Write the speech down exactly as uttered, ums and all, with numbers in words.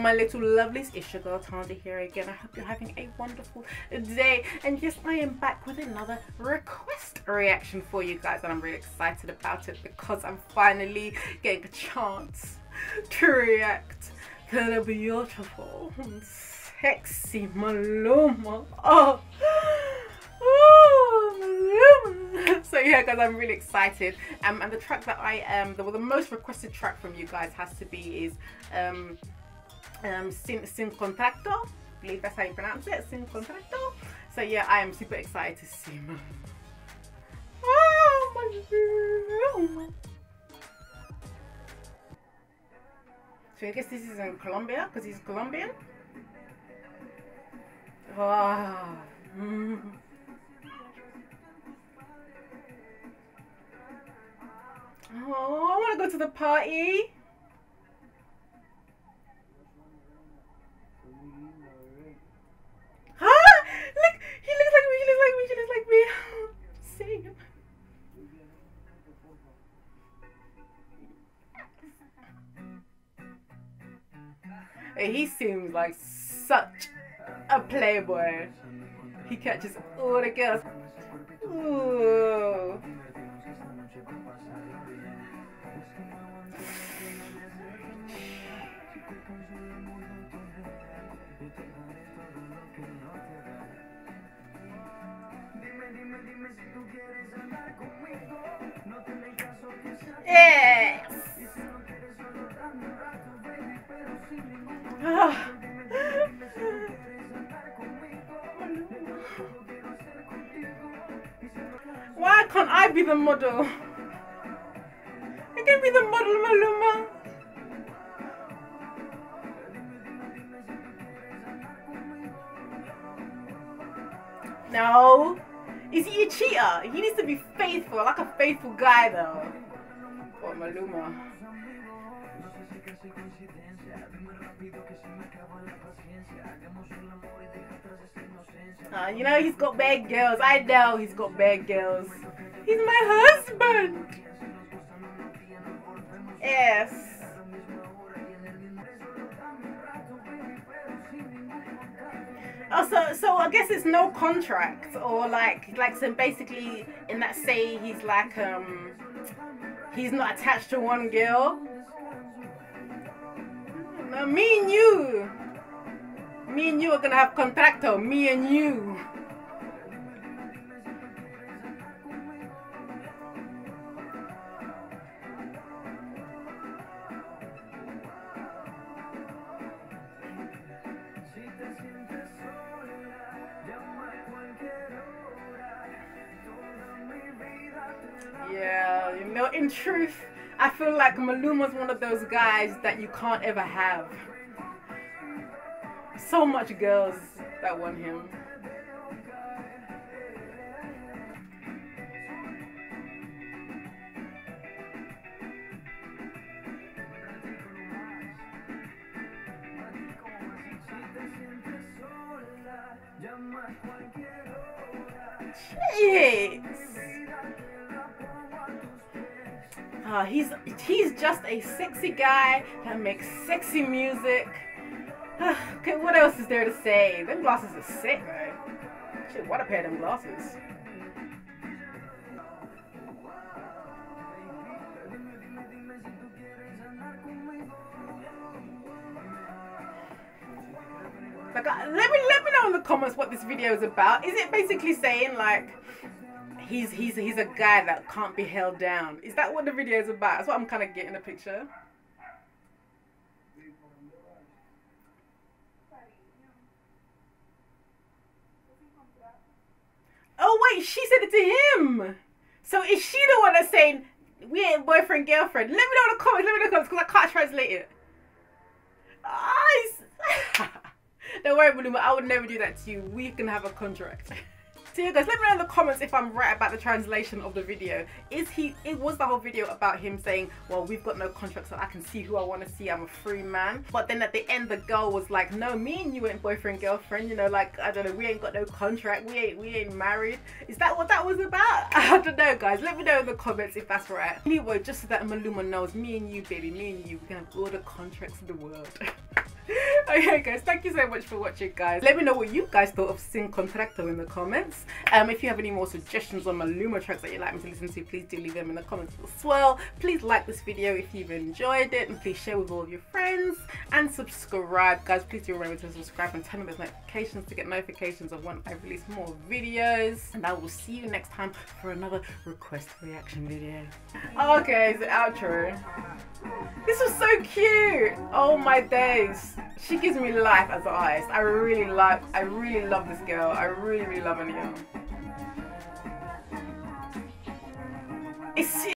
my little lovelies, it's your girl Tanda here again. I hope you're having a wonderful day, and yes, I am back with another request reaction for you guys, and I'm really excited about it because I'm finally getting a chance to react to the beautiful, sexy Maluma. Oh, oh Maluma. So yeah guys, I'm really excited, um, and the track that I um the, well, the most requested track from you guys has to be is um um Sin, Sin Contrato. I believe that's how you pronounce it, Sin Contrato. So yeah, I am super excited to see Maluma. Oh, Maluma. So I guess this is in Colombia because he's Colombian. Wow. Mm. Oh, I want to go to the party. Huh? Look, he looks like me, he looks like me, he looks like me. Same. He seems like such a playboy. He catches all the girls. Ooh. Yes. Oh. Why can't I be the model? I can be the model, Maluma. No. Is he a cheater? He needs to be faithful, like a faithful guy though. Poor Maluma. Uh, you know he's got bad girls. I know he's got bad girls. He's my husband. Yes. Oh, so, so I guess it's no contract, or like, like so basically in that say he's like, um, he's not attached to one girl. No, me and you. Me and you are gonna have contracto. Me and you. Yeah, you know, in truth, I feel like Maluma's one of those guys that you can't ever have. So much girls that want him. Jeez. Uh, he's he's just a sexy guy that makes sexy music. Okay, what else is there to say? Them glasses are sick, man. Shit, what a pair of them glasses. Like, uh, let me let me know in the comments what this video is about. Is it basically saying like he's he's he's a guy that can't be held down? Is that what the video is about? That's what I'm kind of getting a picture. Oh wait, she said it to him. So is she the one that's saying we ain't boyfriend girlfriend? Let me know in the comments. Let me know in the comments because I can't translate it. Oh, don't worry, Maluma. I would never do that to you. We can have a contract. So yeah guys, let me know in the comments if I'm right about the translation of the video. Is he, it was the whole video about him saying, well, we've got no contract so I can see who I want to see, I'm a free man. But then at the end the girl was like, no, me and you ain't boyfriend girlfriend, you know, like, I don't know, we ain't got no contract, we ain't we ain't married. Is that what that was about? I don't know guys, let me know in the comments if that's right. Anyway, just so that Maluma knows, me and you baby, me and you, we can have all the contracts in the world. Okay guys, thank you so much for watching guys. Let me know what you guys thought of Sin Contrato in the comments. Um, if you have any more suggestions on Maluma tracks that you'd like me to listen to, please do leave them in the comments as well. Please like this video if you've enjoyed it, and please share with all of your friends, and subscribe guys. Please do remember to subscribe and turn on those notifications to get notifications of when I release more videos. And I will see you next time for another request reaction video. Okay, it's the outro. This was so cute. Oh my days. She gives me life as an artist. I really like, I really love this girl. I really, really love Anya. It's